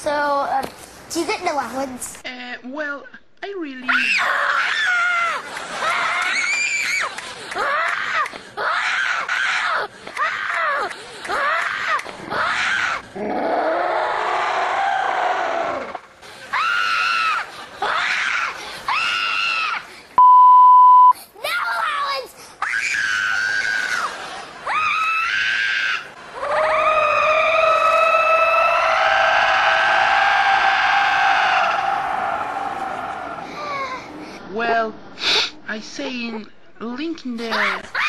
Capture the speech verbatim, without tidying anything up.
So, uh, do you get an allowance? Uh, well, I really... Well, I say in link in the